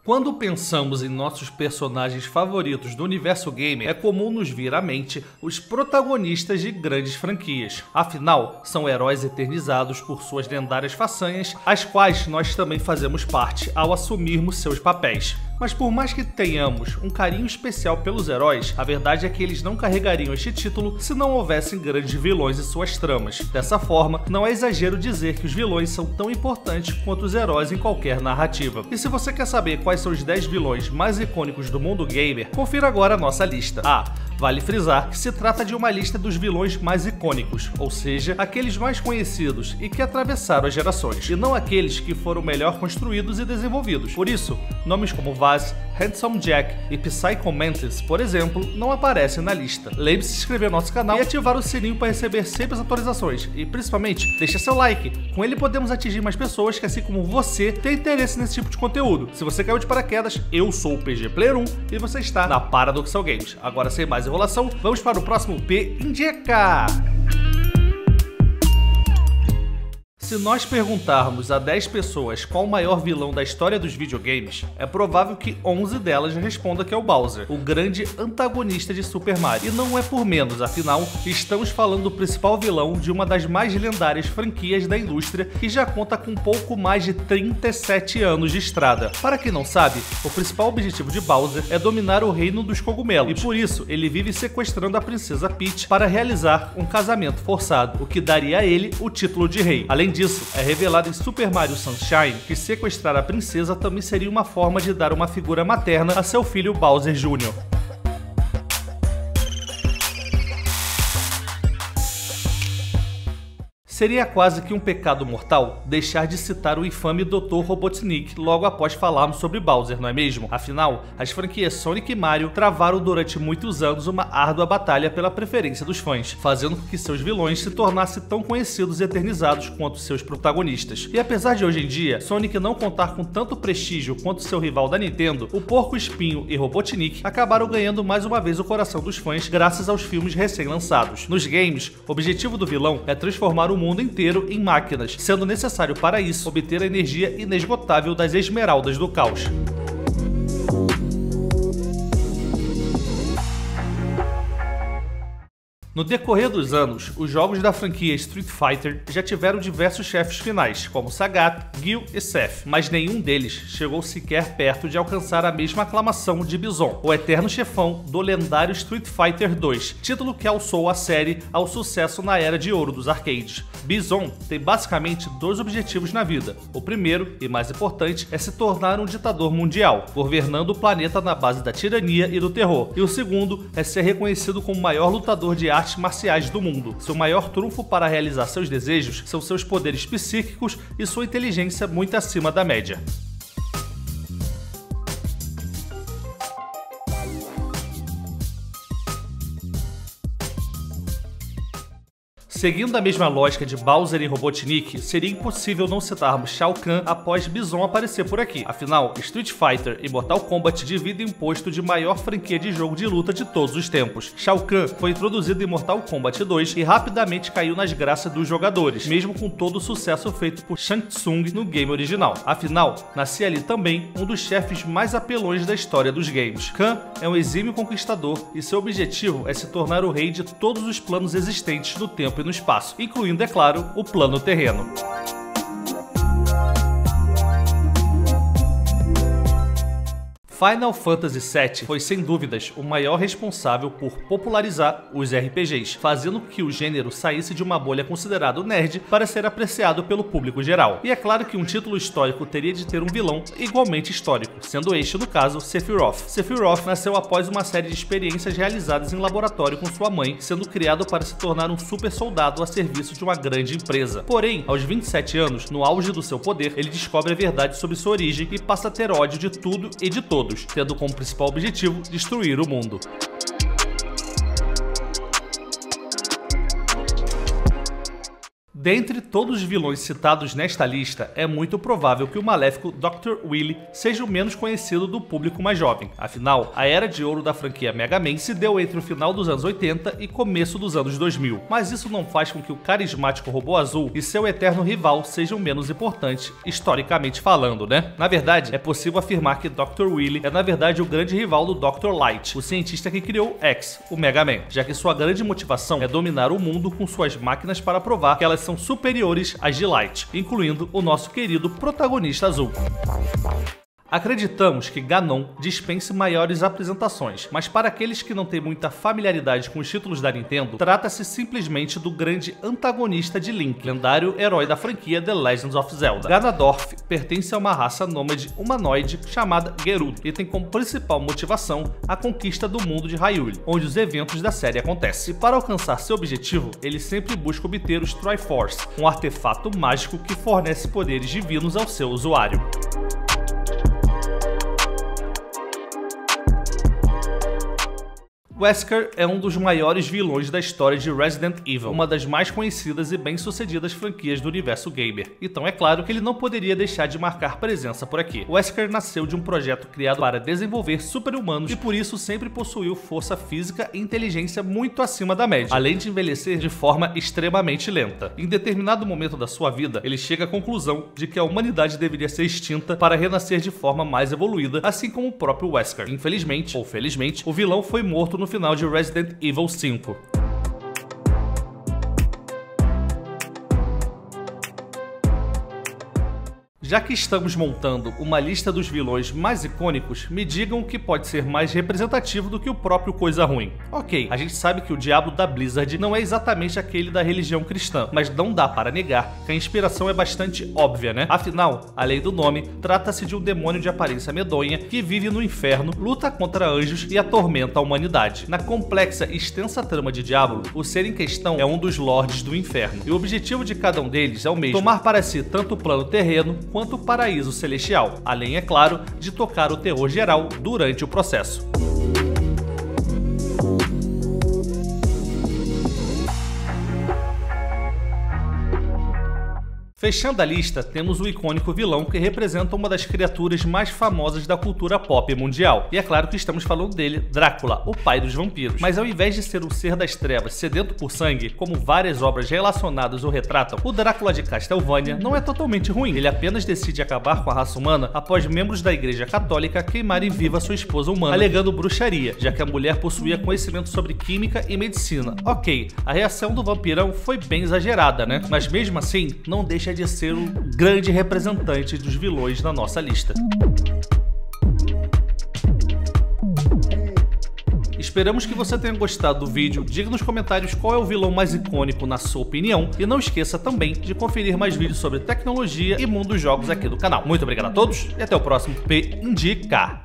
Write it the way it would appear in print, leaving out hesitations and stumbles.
Quando pensamos em nossos personagens favoritos do universo gamer, é comum nos vir à mente os protagonistas de grandes franquias. Afinal, são heróis eternizados por suas lendárias façanhas, as quais nós também fazemos parte ao assumirmos seus papéis. Mas por mais que tenhamos um carinho especial pelos heróis, a verdade é que eles não carregariam este título se não houvessem grandes vilões e suas tramas. Dessa forma, não é exagero dizer que os vilões são tão importantes quanto os heróis em qualquer narrativa. E se você quer saber quais são os 10 vilões mais icônicos do mundo gamer, confira agora a nossa lista. Vale frisar que se trata de uma lista dos vilões mais icônicos, ou seja, aqueles mais conhecidos e que atravessaram as gerações, e não aqueles que foram melhor construídos e desenvolvidos. Por isso, nomes como Vaz, Handsome Jack e Psycho Mantis, por exemplo, não aparecem na lista. Lembre-se de se inscrever no nosso canal e ativar o sininho para receber sempre as atualizações. E principalmente, deixe seu like, com ele podemos atingir mais pessoas que, assim como você, têm interesse nesse tipo de conteúdo. Se você caiu de paraquedas, eu sou o PG Player 1 e você está na Paradoxal Games. Agora, sem mais enrolação, vamos para o próximo P Indica! Se nós perguntarmos a 10 pessoas qual o maior vilão da história dos videogames, é provável que 11 delas respondam que é o Bowser, o grande antagonista de Super Mario. E não é por menos, afinal, estamos falando do principal vilão de uma das mais lendárias franquias da indústria que já conta com pouco mais de 37 anos de estrada. Para quem não sabe, o principal objetivo de Bowser é dominar o reino dos cogumelos, e por isso ele vive sequestrando a princesa Peach para realizar um casamento forçado, o que daria a ele o título de rei. Além disso, é revelado em Super Mario Sunshine que sequestrar a princesa também seria uma forma de dar uma figura materna a seu filho Bowser Jr. Seria quase que um pecado mortal deixar de citar o infame Dr. Robotnik logo após falarmos sobre Bowser, não é mesmo? Afinal, as franquias Sonic e Mario travaram durante muitos anos uma árdua batalha pela preferência dos fãs, fazendo com que seus vilões se tornassem tão conhecidos e eternizados quanto seus protagonistas. E apesar de hoje em dia Sonic não contar com tanto prestígio quanto seu rival da Nintendo, o Porco-Espinho e Robotnik acabaram ganhando mais uma vez o coração dos fãs graças aos filmes recém-lançados. Nos games, o objetivo do vilão é transformar o mundo inteiro em máquinas, sendo necessário para isso obter a energia inesgotável das Esmeraldas do Caos. No decorrer dos anos, os jogos da franquia Street Fighter já tiveram diversos chefes finais, como Sagat, Guile e Seth, mas nenhum deles chegou sequer perto de alcançar a mesma aclamação de Bison, o eterno chefão do lendário Street Fighter 2, título que alçou a série ao sucesso na era de ouro dos arcades. Bison tem basicamente dois objetivos na vida. O primeiro, e mais importante, é se tornar um ditador mundial, governando o planeta na base da tirania e do terror. E o segundo é ser reconhecido como o maior lutador de artes marciais do mundo. Seu maior trunfo para realizar seus desejos são seus poderes psíquicos e sua inteligência muito acima da média. Seguindo a mesma lógica de Bowser e Robotnik, seria impossível não citarmos Shao Kahn após Bison aparecer por aqui. Afinal, Street Fighter e Mortal Kombat dividem o posto de maior franquia de jogo de luta de todos os tempos. Shao Kahn foi introduzido em Mortal Kombat 2 e rapidamente caiu nas graças dos jogadores, mesmo com todo o sucesso feito por Shang Tsung no game original. Afinal, nascia ali também um dos chefes mais apelões da história dos games. Kahn é um exímio conquistador e seu objetivo é se tornar o rei de todos os planos existentes no tempo e no espaço, incluindo, é claro, o plano terreno. Final Fantasy VII foi sem dúvidas o maior responsável por popularizar os RPGs, fazendo com que o gênero saísse de uma bolha considerada nerd para ser apreciado pelo público geral. E é claro que um título histórico teria de ter um vilão igualmente histórico, sendo este, no caso, Sephiroth. Sephiroth nasceu após uma série de experiências realizadas em laboratório com sua mãe, sendo criado para se tornar um super soldado a serviço de uma grande empresa. Porém, aos 27 anos, no auge do seu poder, ele descobre a verdade sobre sua origem e passa a ter ódio de tudo e de todos, tendo como principal objetivo destruir o mundo. Dentre todos os vilões citados nesta lista, é muito provável que o maléfico Dr. Wily seja o menos conhecido do público mais jovem. Afinal, a era de ouro da franquia Mega Man se deu entre o final dos anos 80 e começo dos anos 2000. Mas isso não faz com que o carismático Robô Azul e seu eterno rival sejam menos importantes, historicamente falando, né? Na verdade, é possível afirmar que Dr. Wily é na verdade o grande rival do Dr. Light, o cientista que criou X, o Mega Man, já que sua grande motivação é dominar o mundo com suas máquinas para provar que elas são superiores às de Light, incluindo o nosso querido protagonista azul. Acreditamos que Ganon dispense maiores apresentações, mas para aqueles que não têm muita familiaridade com os títulos da Nintendo, trata-se simplesmente do grande antagonista de Link, lendário herói da franquia The Legend of Zelda. Ganondorf pertence a uma raça nômade humanoide chamada Gerudo e tem como principal motivação a conquista do mundo de Hyrule, onde os eventos da série acontecem. E para alcançar seu objetivo, ele sempre busca obter os Triforce, um artefato mágico que fornece poderes divinos ao seu usuário. Wesker é um dos maiores vilões da história de Resident Evil, uma das mais conhecidas e bem-sucedidas franquias do universo gamer. Então é claro que ele não poderia deixar de marcar presença por aqui. Wesker nasceu de um projeto criado para desenvolver super-humanos e por isso sempre possuiu força física e inteligência muito acima da média, além de envelhecer de forma extremamente lenta. Em determinado momento da sua vida, ele chega à conclusão de que a humanidade deveria ser extinta para renascer de forma mais evoluída, assim como o próprio Wesker. Infelizmente, ou felizmente, o vilão foi morto no final de Resident Evil 5. Já que estamos montando uma lista dos vilões mais icônicos, me digam o que pode ser mais representativo do que o próprio Coisa Ruim. Ok, a gente sabe que o diabo da Blizzard não é exatamente aquele da religião cristã, mas não dá para negar que a inspiração é bastante óbvia, né? Afinal, além do nome, trata-se de um demônio de aparência medonha que vive no inferno, luta contra anjos e atormenta a humanidade. Na complexa e extensa trama de Diablo, o ser em questão é um dos lordes do inferno, e o objetivo de cada um deles é o mesmo: tomar para si tanto o plano terreno quanto o paraíso celestial, além, é claro, de tocar o terror geral durante o processo. Fechando a lista, temos o icônico vilão que representa uma das criaturas mais famosas da cultura pop mundial. E é claro que estamos falando dele, Drácula, o pai dos vampiros. Mas ao invés de ser um ser das trevas sedento por sangue, como várias obras relacionadas o retratam, o Drácula de Castlevania não é totalmente ruim. Ele apenas decide acabar com a raça humana após membros da Igreja Católica queimarem viva sua esposa humana, alegando bruxaria, já que a mulher possuía conhecimento sobre química e medicina. Ok, a reação do vampirão foi bem exagerada, né? Mas mesmo assim, não deixa de ser o grande representante dos vilões na nossa lista. Esperamos que você tenha gostado do vídeo, diga nos comentários qual é o vilão mais icônico na sua opinião e não esqueça também de conferir mais vídeos sobre tecnologia e mundo dos jogos aqui do canal. Muito obrigado a todos e até o próximo P Indica!